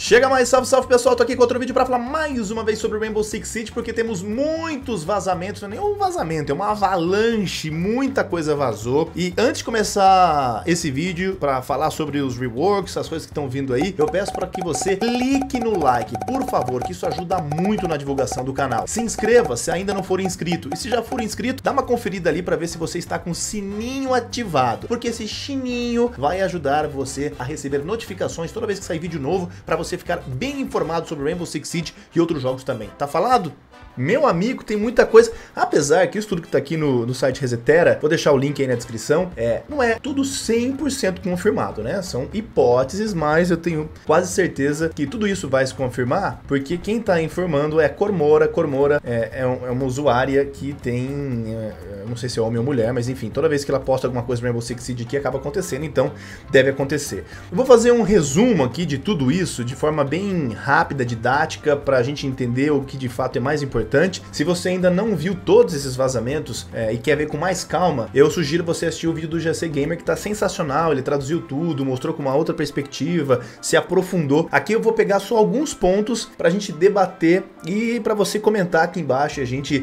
Chega mais, salve, salve pessoal, tô aqui com outro vídeo pra falar mais uma vez sobre Rainbow Six Siege, porque temos muitos vazamentos, não é nem um vazamento, é uma avalanche, muita coisa vazou. E antes de começar esse vídeo pra falar sobre os reworks, as coisas que estão vindo aí, eu peço pra que você clique no like, por favor, que isso ajuda muito na divulgação do canal. Se inscreva se ainda não for inscrito, e se já for inscrito, dá uma conferida ali pra ver se você está com o sininho ativado, porque esse sininho vai ajudar você a receber notificações toda vez que sair vídeo novo, pra você ficar bem informado sobre Rainbow Six Siege e outros jogos também. Tá falado? Meu amigo, tem muita coisa, apesar que isso tudo que tá aqui no site Resetera, vou deixar o link aí na descrição, não é tudo 100% confirmado, né? São hipóteses, mas eu tenho quase certeza que tudo isso vai se confirmar, porque quem tá informando é Cormora. Cormora é uma usuária que tem, eu não sei se é homem ou mulher, mas enfim, toda vez que ela posta alguma coisa no Rainbow Six Siege aqui, acaba acontecendo, então deve acontecer. Eu vou fazer um resumo aqui de tudo isso, de forma bem rápida, didática, pra gente entender o que de fato é mais importante. Se você ainda não viu todos esses vazamentos e quer ver com mais calma, eu sugiro você assistir o vídeo do GC Gamer, que tá sensacional. Ele traduziu tudo, mostrou com uma outra perspectiva, se aprofundou. Aqui eu vou pegar só alguns pontos pra gente debater e pra você comentar aqui embaixo e a gente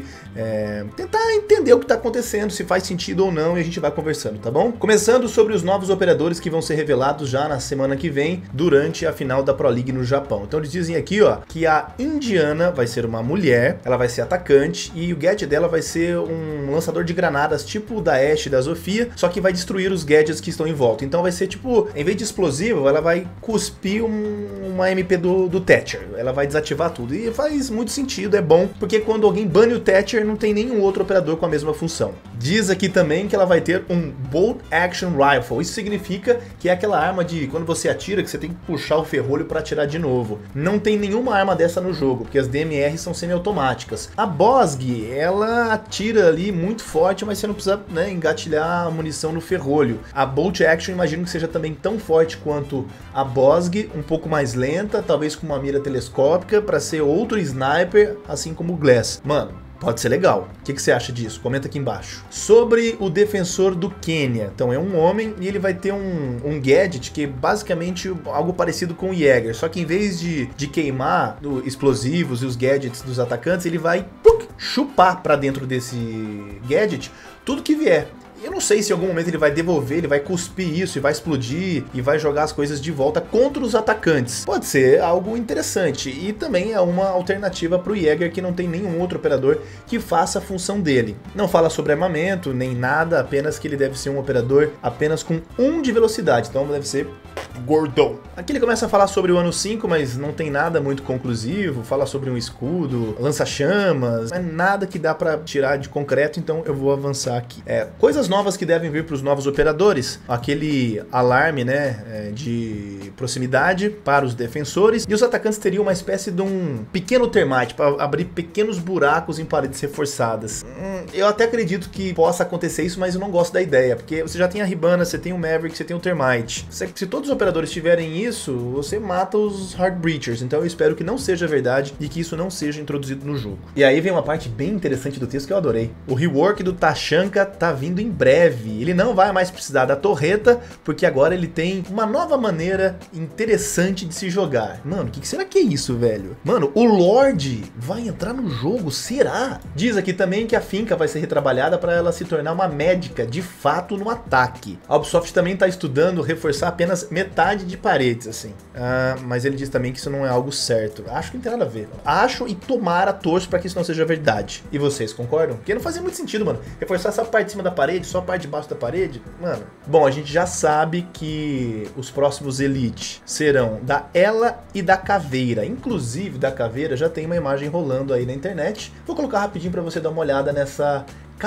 tentar entender o que tá acontecendo, se faz sentido ou não, e a gente vai conversando, tá bom? Começando sobre os novos operadores que vão ser revelados já na semana que vem, durante a final da Pro League no Japão. Então eles dizem aqui, ó, que a Indiana vai ser uma mulher, ela vai ser atacante e o gadget dela vai ser um lançador de granadas tipo o da Ashe e da Zofia, só que vai destruir os gadgets que estão em volta. Então vai ser tipo, em vez de explosivo, ela vai cuspir uma MP do Thatcher, ela vai desativar tudo. E faz muito sentido, é bom, porque quando alguém bane o Thatcher, não tem nenhum outro operador com a mesma função. Diz aqui também que ela vai ter um Bolt Action Rifle. Isso significa que é aquela arma de quando você atira, que você tem que puxar o ferrolho para atirar de novo. Não tem nenhuma arma dessa no jogo, porque as DMR são semiautomáticas. A Bosg, ela atira ali muito forte, mas você não precisa, né, engatilhar a munição no ferrolho. A Bolt Action, imagino que seja também tão forte quanto a Bosg, um pouco mais lenta, talvez com uma mira telescópica, para ser outro sniper, assim como o Glass. Mano, pode ser legal. O que você acha disso? Comenta aqui embaixo. Sobre o defensor do Quênia. Então é um homem e ele vai ter um gadget que é basicamente algo parecido com o Jäger. Só que em vez de queimar explosivos e os gadgets dos atacantes, ele vai chupar pra dentro desse gadget tudo que vier. Eu não sei se em algum momento ele vai devolver, ele vai cuspir isso e vai explodir e vai jogar as coisas de volta contra os atacantes. Pode ser algo interessante e também é uma alternativa para o Jäger, que não tem nenhum outro operador que faça a função dele. Não fala sobre armamento nem nada, apenas que ele deve ser um operador apenas com 1 de velocidade, então deve ser gordão. Aqui ele começa a falar sobre o ano 5, mas não tem nada muito conclusivo, fala sobre um escudo, lança-chamas, mas nada que dá para tirar de concreto, então eu vou avançar aqui. Coisas novas que devem vir para os novos operadores, aquele alarme, né, de proximidade para os defensores, e os atacantes teriam uma espécie de um pequeno termite para abrir pequenos buracos em paredes reforçadas. Eu até acredito que possa acontecer isso, mas eu não gosto da ideia, porque você já tem a Hibana, você tem o Maverick, você tem o termite. Se todos os operadores tiverem isso, você mata os Hard Breachers, então eu espero que não seja verdade e que isso não seja introduzido no jogo. E aí vem uma parte bem interessante do texto que eu adorei. O rework do Tachanka tá vindo em breve. Ele não vai mais precisar da torreta, porque agora ele tem uma nova maneira interessante de se jogar. Mano, o que será que é isso, velho? Mano, o Lorde vai entrar no jogo, será? Diz aqui também que a finca vai ser retrabalhada para ela se tornar uma médica de fato no ataque. A Ubisoft também está estudando reforçar apenas metade de paredes, assim. Mas ele diz também que isso não é algo certo. Acho que não tem nada a ver. Acho e tomara, torço para que isso não seja verdade. E vocês concordam? Porque não fazia muito sentido, mano. Reforçar essa parte de cima da parede, só a parte de baixo da parede, mano. Bom, a gente já sabe que os próximos Elite serão da Ela e da Caveira. Inclusive, da Caveira já tem uma imagem rolando aí na internet. Vou colocar rapidinho para você dar uma olhada nessa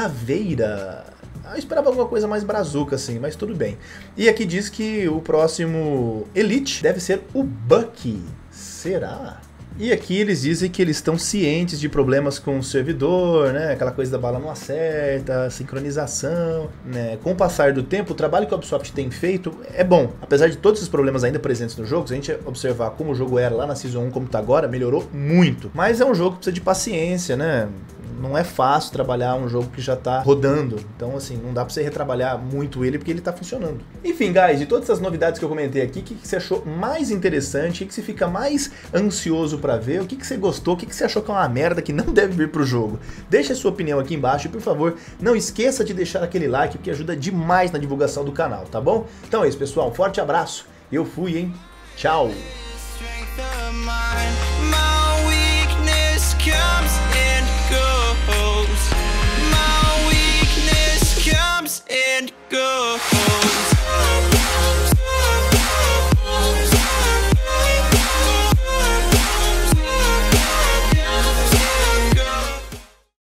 Caveira. Eu esperava alguma coisa mais brazuca assim, mas tudo bem. E aqui diz que o próximo Elite deve ser o Bucky. Será? E aqui eles dizem que eles estão cientes de problemas com o servidor, né? Aquela coisa da bala não acerta, sincronização, né? Com o passar do tempo, o trabalho que a Ubisoft tem feito é bom. Apesar de todos esses problemas ainda presentes no jogo, se a gente observar como o jogo era lá na Season 1, como tá agora, melhorou muito. Mas é um jogo que precisa de paciência, né? não é fácil trabalhar um jogo que já tá rodando. Então, assim, não dá pra você retrabalhar muito ele porque ele tá funcionando. Enfim, guys, de todas essas novidades que eu comentei aqui, o que você achou mais interessante? O que você fica mais ansioso pra ver? O que você gostou? O que você achou que é uma merda que não deve vir pro jogo? Deixa a sua opinião aqui embaixo e, por favor, não esqueça de deixar aquele like, porque ajuda demais na divulgação do canal, tá bom? Então é isso, pessoal. Um forte abraço. Eu fui, hein? Tchau! Go.